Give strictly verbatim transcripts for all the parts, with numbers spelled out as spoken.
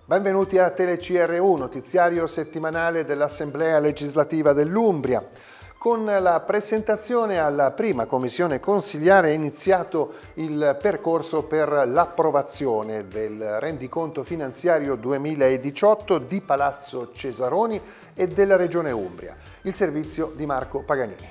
Benvenuti a TeleC R U, notiziario settimanale dell'Assemblea legislativa dell'Umbria. Con la presentazione alla prima commissione consiliare è iniziato il percorso per l'approvazione del rendiconto finanziario duemiladiciotto di Palazzo Cesaroni e della Regione Umbria. Il servizio di Marco Paganini.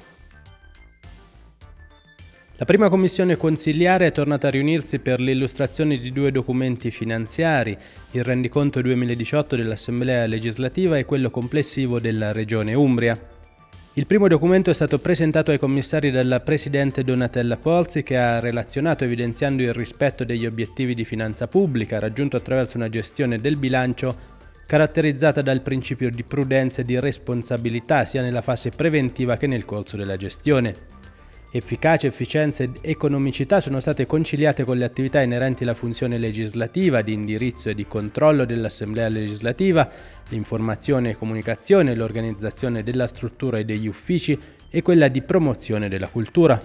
La prima commissione consiliare è tornata a riunirsi per l'illustrazione di due documenti finanziari, il rendiconto duemiladiciotto dell'Assemblea legislativa e quello complessivo della Regione Umbria. Il primo documento è stato presentato ai commissari dalla Presidente Donatella Polzi, che ha relazionato evidenziando il rispetto degli obiettivi di finanza pubblica raggiunto attraverso una gestione del bilancio caratterizzata dal principio di prudenza e di responsabilità sia nella fase preventiva che nel corso della gestione. Efficacia, efficienza ed economicità sono state conciliate con le attività inerenti alla funzione legislativa, di indirizzo e di controllo dell'Assemblea legislativa, l'informazione e comunicazione, l'organizzazione della struttura e degli uffici e quella di promozione della cultura.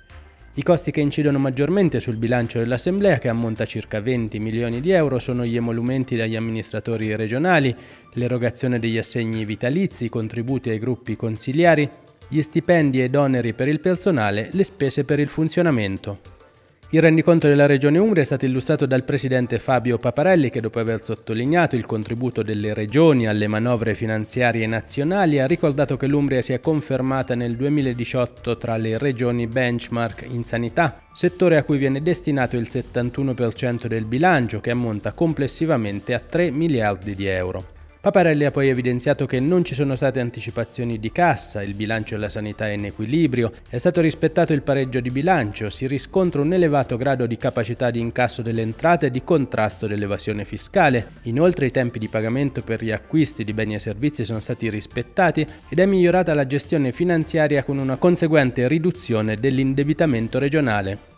I costi che incidono maggiormente sul bilancio dell'Assemblea, che ammonta a circa venti milioni di euro, sono gli emolumenti dagli amministratori regionali, l'erogazione degli assegni vitalizi, i contributi ai gruppi consiliari, gli stipendi ed oneri per il personale, le spese per il funzionamento. Il rendiconto della Regione Umbria è stato illustrato dal Presidente Fabio Paparelli, che dopo aver sottolineato il contributo delle regioni alle manovre finanziarie nazionali ha ricordato che l'Umbria si è confermata nel duemiladiciotto tra le regioni benchmark in sanità, settore a cui viene destinato il settantuno per cento del bilancio, che ammonta complessivamente a tre miliardi di euro. Paparelli ha poi evidenziato che non ci sono state anticipazioni di cassa, il bilancio della sanità è in equilibrio, è stato rispettato il pareggio di bilancio, si riscontra un elevato grado di capacità di incasso delle entrate e di contrasto dell'evasione fiscale. Inoltre i tempi di pagamento per gli acquisti di beni e servizi sono stati rispettati ed è migliorata la gestione finanziaria con una conseguente riduzione dell'indebitamento regionale.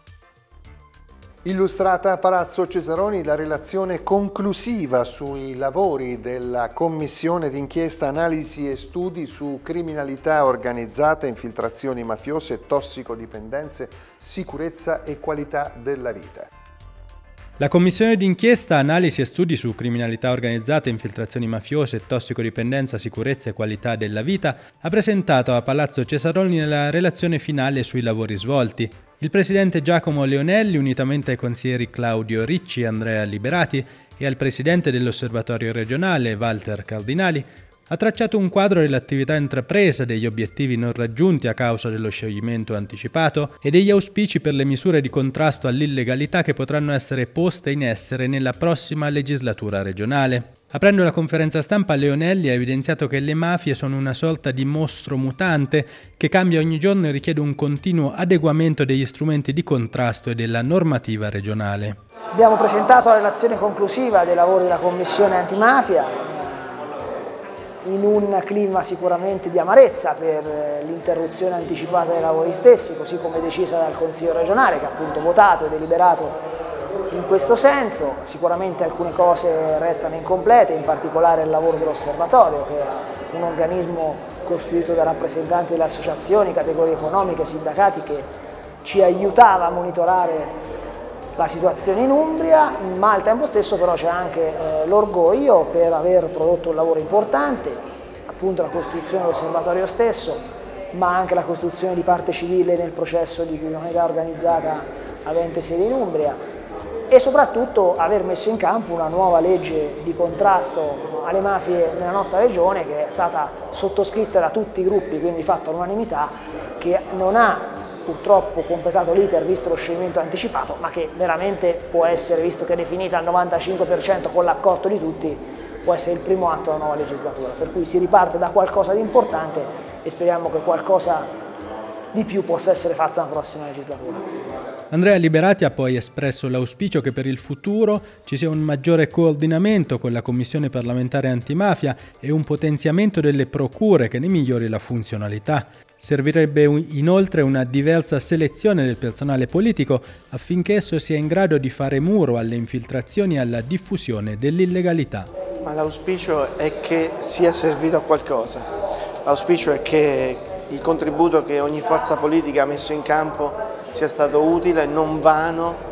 Illustrata a Palazzo Cesaroni la relazione conclusiva sui lavori della Commissione d'inchiesta Analisi e Studi su criminalità organizzata, infiltrazioni mafiose, tossicodipendenze, sicurezza e qualità della vita. La Commissione d'inchiesta Analisi e Studi su criminalità organizzata, infiltrazioni mafiose, tossicodipendenza, sicurezza e qualità della vita ha presentato a Palazzo Cesaroni la relazione finale sui lavori svolti. Il presidente Giacomo Leonelli, unitamente ai consiglieri Claudio Ricci e Andrea Liberati e al presidente dell'Osservatorio regionale Walter Cardinali, ha tracciato un quadro dell'attività intrapresa, degli obiettivi non raggiunti a causa dello scioglimento anticipato e degli auspici per le misure di contrasto all'illegalità che potranno essere poste in essere nella prossima legislatura regionale. Aprendo la conferenza stampa, Leonelli ha evidenziato che le mafie sono una sorta di mostro mutante che cambia ogni giorno e richiede un continuo adeguamento degli strumenti di contrasto e della normativa regionale. Abbiamo presentato la relazione conclusiva dei lavori della Commissione Antimafia in un clima sicuramente di amarezza per l'interruzione anticipata dei lavori stessi, così come decisa dal Consiglio regionale, che ha appunto votato e deliberato in questo senso. Sicuramente alcune cose restano incomplete, in particolare il lavoro dell'Osservatorio, che è un organismo costituito da rappresentanti delle associazioni, categorie economiche, sindacati, che ci aiutava a monitorare la situazione in Umbria, ma al tempo stesso però c'è anche eh, l'orgoglio per aver prodotto un lavoro importante, appunto la costituzione dell'osservatorio stesso, ma anche la costituzione di parte civile nel processo di criminalità organizzata avente sede in Umbria e soprattutto aver messo in campo una nuova legge di contrasto alle mafie nella nostra regione, che è stata sottoscritta da tutti i gruppi, quindi di fatto all'unanimità, che non ha purtroppo completato l'iter visto lo scioglimento anticipato, ma che veramente può essere, visto che è definita al novantacinque per cento con l'accordo di tutti, può essere il primo atto della nuova legislatura, per cui si riparte da qualcosa di importante e speriamo che qualcosa di più possa essere fatto nella prossima legislatura. Andrea Liberati ha poi espresso l'auspicio che per il futuro ci sia un maggiore coordinamento con la Commissione parlamentare antimafia e un potenziamento delle procure che ne migliori la funzionalità. Servirebbe inoltre una diversa selezione del personale politico affinché esso sia in grado di fare muro alle infiltrazioni e alla diffusione dell'illegalità. Ma l'auspicio è che sia servito a qualcosa. L'auspicio è che il contributo che ogni forza politica ha messo in campo sia stato utile e non vano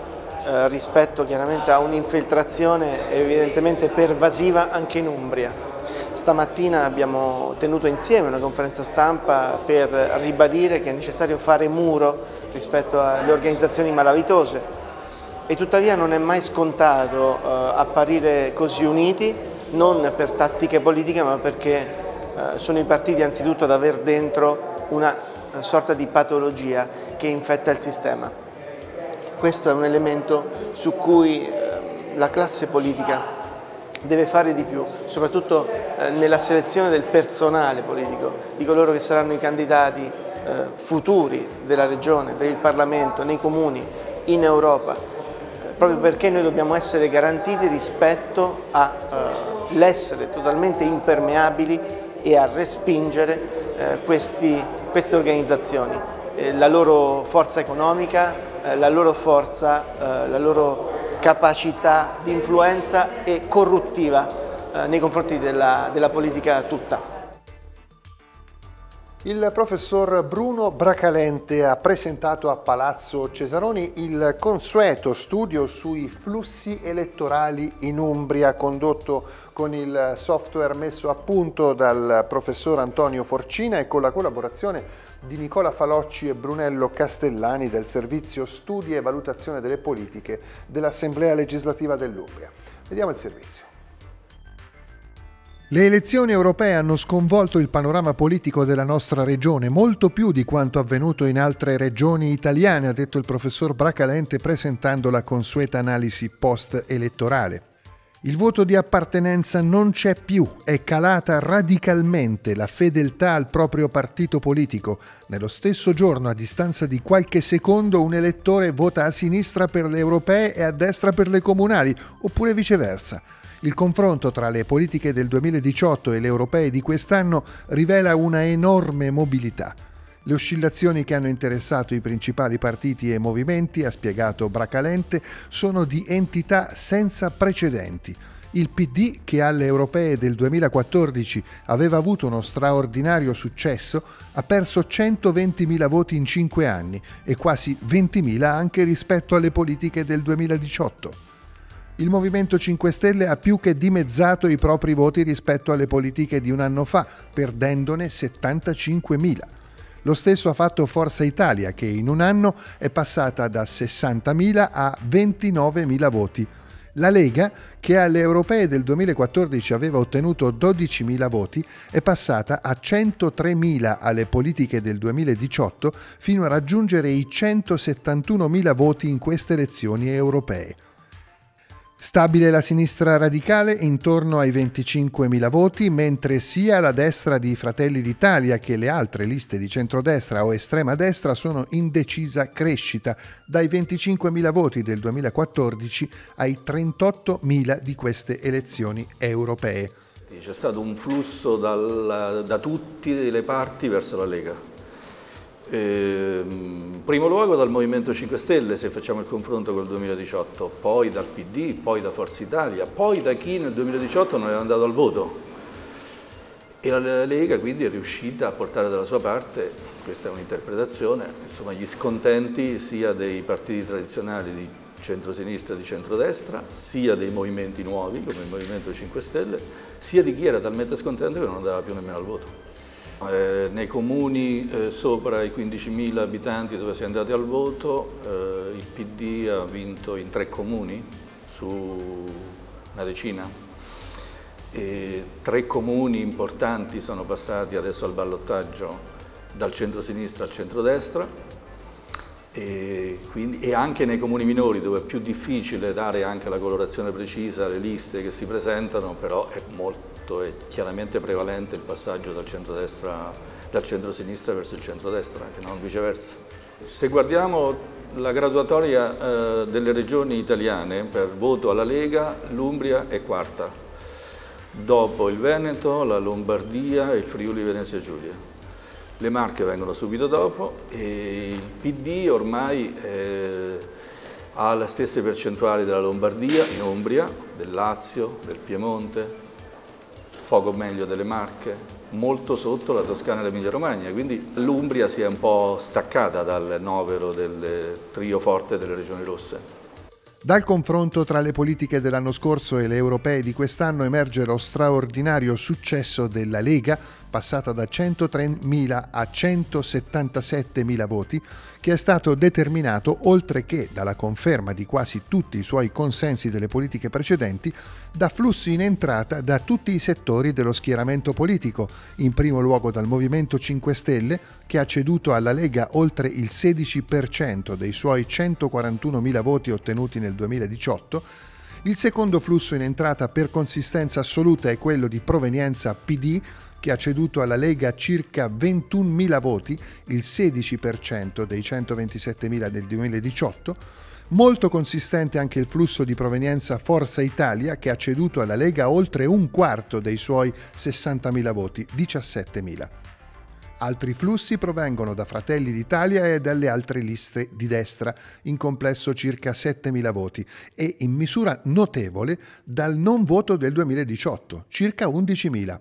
eh, rispetto chiaramente a un'infiltrazione evidentemente pervasiva anche in Umbria. Stamattina abbiamo tenuto insieme una conferenza stampa per ribadire che è necessario fare muro rispetto alle organizzazioni malavitose e tuttavia non è mai scontato eh, apparire così uniti, non per tattiche politiche ma perché eh, sono i partiti anzitutto ad aver dentro una eh, sorta di patologia che infetta il sistema. Questo è un elemento su cui eh, la classe politica deve fare di più, soprattutto eh, nella selezione del personale politico, di coloro che saranno i candidati eh, futuri della Regione, per il Parlamento, nei comuni, in Europa, eh, proprio perché noi dobbiamo essere garantiti rispetto all'essere eh, totalmente impermeabili e a respingere eh, questi, queste organizzazioni, eh, la loro forza economica, eh, la loro forza, eh, la loro capacità di influenza e corruttiva eh, nei confronti della, della politica tutta. Il professor Bruno Bracalente ha presentato a Palazzo Cesaroni il consueto studio sui flussi elettorali in Umbria, condotto con il software messo a punto dal professor Antonio Forcina e con la collaborazione di Nicola Falocci e Brunello Castellani del Servizio Studi e Valutazione delle Politiche dell'Assemblea Legislativa dell'Umbria. Vediamo il servizio. Le elezioni europee hanno sconvolto il panorama politico della nostra regione, molto più di quanto avvenuto in altre regioni italiane, ha detto il professor Bracalente presentando la consueta analisi post-elettorale. Il voto di appartenenza non c'è più, è calata radicalmente la fedeltà al proprio partito politico. Nello stesso giorno, a distanza di qualche secondo, un elettore vota a sinistra per le europee e a destra per le comunali, oppure viceversa. Il confronto tra le politiche del duemiladiciotto e le europee di quest'anno rivela una enorme mobilità. Le oscillazioni che hanno interessato i principali partiti e movimenti, ha spiegato Bracalente, sono di entità senza precedenti. Il P D, che alle europee del duemilaquattordici aveva avuto uno straordinario successo, ha perso centoventimila voti in cinque anni e quasi ventimila anche rispetto alle politiche del duemiladiciotto. Il Movimento cinque Stelle ha più che dimezzato i propri voti rispetto alle politiche di un anno fa, perdendone settantacinquemila. Lo stesso ha fatto Forza Italia, che in un anno è passata da sessantamila a ventinovemila voti. La Lega, che alle europee del duemilaquattordici aveva ottenuto dodicimila voti, è passata a centotremila alle politiche del duemiladiciotto fino a raggiungere i centosettantunomila voti in queste elezioni europee. Stabile la sinistra radicale intorno ai venticinquemila voti, mentre sia la destra di Fratelli d'Italia che le altre liste di centrodestra o estrema destra sono in decisa crescita, dai venticinquemila voti del duemilaquattordici ai trentottomila di queste elezioni europee. C'è stato un flusso dal, da tutte le parti verso la Lega. Eh, in primo luogo dal Movimento cinque Stelle, se facciamo il confronto col duemiladiciotto, poi dal P D, poi da Forza Italia, poi da chi nel duemiladiciotto non era andato al voto. E la Lega quindi è riuscita a portare dalla sua parte, questa è un'interpretazione, insomma, gli scontenti sia dei partiti tradizionali di centrosinistra e di centrodestra, sia dei movimenti nuovi come il Movimento cinque Stelle, sia di chi era talmente scontento che non andava più nemmeno al voto. Eh, nei comuni eh, sopra i quindicimila abitanti dove si è andati al voto, eh, il P D ha vinto in tre comuni su una decina. E tre comuni importanti sono passati adesso al ballottaggio dal centro-sinistra al centrodestra e, quindi, e anche nei comuni minori dove è più difficile dare anche la colorazione precisa alle liste che si presentano, però è molto è chiaramente prevalente il passaggio dal centrodestra, dal centro-sinistra verso il centrodestra, che non viceversa. Se guardiamo la graduatoria eh, delle regioni italiane per voto alla Lega, l'Umbria è quarta, dopo il Veneto, la Lombardia e il Friuli Venezia Giulia. Le Marche vengono subito dopo e il P D ormai eh, ha le stesse percentuali della Lombardia in Umbria, del Lazio, del Piemonte, poco meglio delle Marche, molto sotto la Toscana e l'Emilia Romagna, quindi l'Umbria si è un po' staccata dal novero del trio forte delle regioni rosse. Dal confronto tra le politiche dell'anno scorso e le europee di quest'anno emerge lo straordinario successo della Lega, passata da centotremila a centosettantasettemila voti, che è stato determinato, oltre che dalla conferma di quasi tutti i suoi consensi delle politiche precedenti, da flussi in entrata da tutti i settori dello schieramento politico, in primo luogo dal Movimento cinque Stelle, che ha ceduto alla Lega oltre il sedici per cento dei suoi centoquarantunomila voti ottenuti nel duemiladiciotto. Il secondo flusso in entrata per consistenza assoluta è quello di provenienza P D, che ha ceduto alla Lega circa ventunmila voti, il sedici per cento dei centoventisettemila del duemiladiciotto. Molto consistente anche il flusso di provenienza Forza Italia, che ha ceduto alla Lega oltre un quarto dei suoi sessantamila voti, diciassettemila. Altri flussi provengono da Fratelli d'Italia e dalle altre liste di destra, in complesso circa settemila voti, e in misura notevole dal non voto del duemiladiciotto, circa undicimila.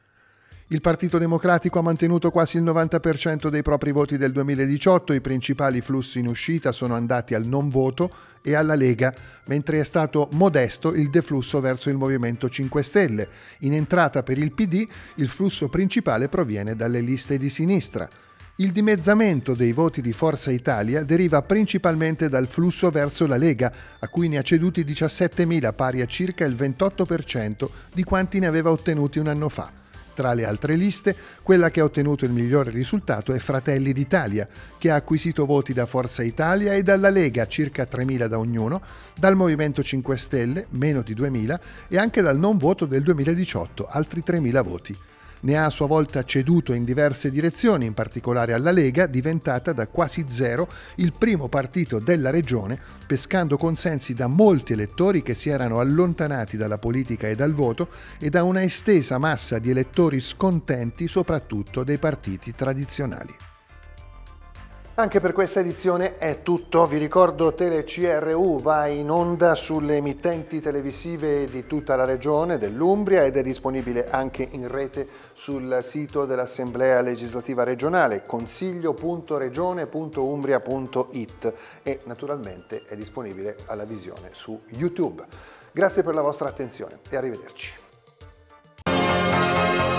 Il Partito Democratico ha mantenuto quasi il novanta per cento dei propri voti del duemiladiciotto, i principali flussi in uscita sono andati al non voto e alla Lega, mentre è stato modesto il deflusso verso il Movimento cinque Stelle. In entrata per il P D il flusso principale proviene dalle liste di sinistra. Il dimezzamento dei voti di Forza Italia deriva principalmente dal flusso verso la Lega, a cui ne ha ceduti diciassettemila, pari a circa il ventotto per cento di quanti ne aveva ottenuti un anno fa. Tra le altre liste, quella che ha ottenuto il migliore risultato è Fratelli d'Italia, che ha acquisito voti da Forza Italia e dalla Lega, circa tremila da ognuno, dal Movimento cinque Stelle, meno di duemila, e anche dal non voto del duemiladiciotto, altri tremila voti. Ne ha a sua volta ceduto in diverse direzioni, in particolare alla Lega, diventata da quasi zero il primo partito della regione, pescando consensi da molti elettori che si erano allontanati dalla politica e dal voto e da una estesa massa di elettori scontenti, soprattutto dei partiti tradizionali. Anche per questa edizione è tutto. Vi ricordo Tele C R U va in onda sulle emittenti televisive di tutta la regione dell'Umbria ed è disponibile anche in rete sul sito dell'Assemblea Legislativa Regionale consiglio punto regione punto umbria punto it e naturalmente è disponibile alla visione su YouTube. Grazie per la vostra attenzione e arrivederci.